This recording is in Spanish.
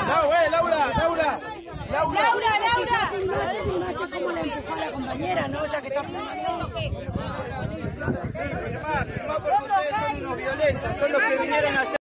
Laura. ¿Cómo le empujó a la compañera, no? Ya que está filmando. Sí, firmá porque ustedes son unos violentos, son los que vinieron a hacer.